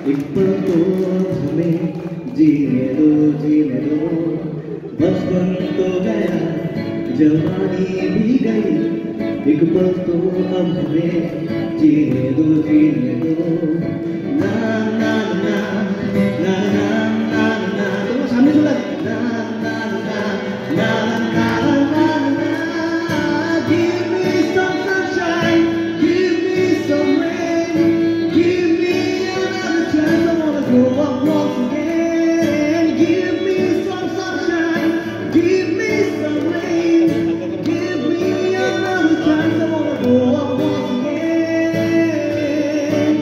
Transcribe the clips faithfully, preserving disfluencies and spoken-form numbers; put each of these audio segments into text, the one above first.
एक पल तो हमें जीने दो जीने दो, बचपन तो गया जवानी भी गई, एक पल तो अब हमें जीने दो जीने दो। ना ना ना ना ना ना ना, तुम सामने चला ना ना ना ना ना ना ना। Give me some sunshine, give me some rain, give me another chance. I wanna grow up once again. Give me some sunshine, give me some rain, give me another chance. I wanna grow up once again.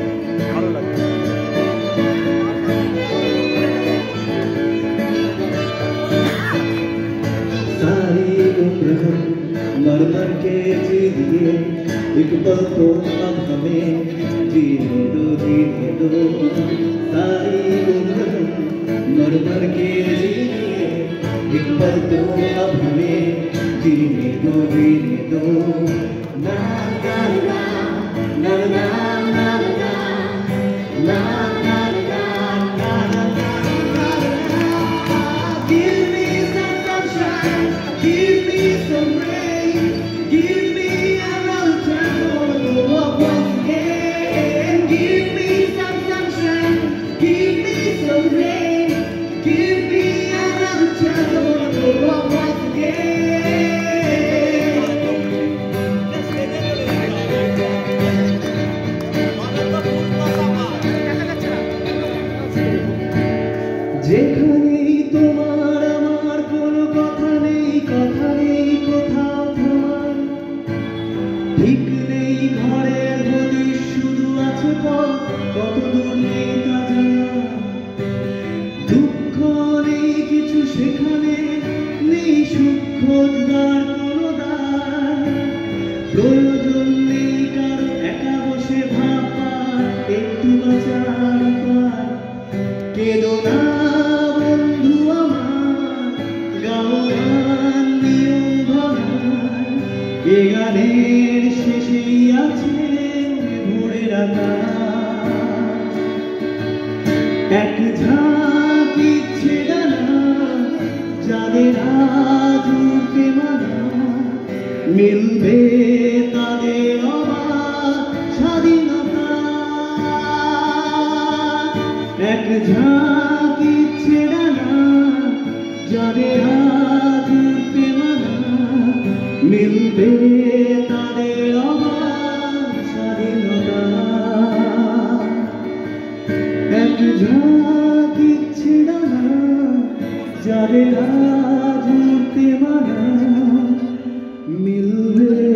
सारी उम्र हम मर मर के जी दिए, एक पल तो अब हमें जीने दो जीने दो। सारी उम्र हम मर मर के जी दिए, एक पल तो अब हमें जीने दो जीने दो। ना ना ना ना ना ना ना ना ना ना ना ना ना। Give me some sunshine, give me some rain, give me another chance. I wanna grow up once again. Give me some sunshine, give me some rain, give me another chance. I wanna grow up once again. যেখানেই তোমার আমার কোনো কথা নেই, কথা নেই কোথাও তোমার, ঠিক নেই ঘরের হদিশ, শুধু আছে পথ কত দূর নেই তা জানা। দুঃখ নেই কিছু সেখানে, নেই সুখ খোঁজবার কোনো দ্বার, প্রয়োজন নেই কারো একা বসে ভাববার, একটু বাঁচার উপায়। কেঁদো না বন্ধু আমার, গাও গান নিয়ম ভাঙায়, এ গানের শেষেই আছে ভোরের আকাশ। এক ঝাঁক ইচ্ছে ডানা, যাদের আজ উড়তে মানা, মিলবে তাদের অবাক স্বাধীনতা। এক ঝাঁক ইচ্ছে ডানা, যাদের আজ উড়তে মানা, মিলবে তাদের অবাক স্বাধীনতা। এক ঝাঁক ইচ্ছে ডানা, যাদের আজ উড়তে মানা, মিলবে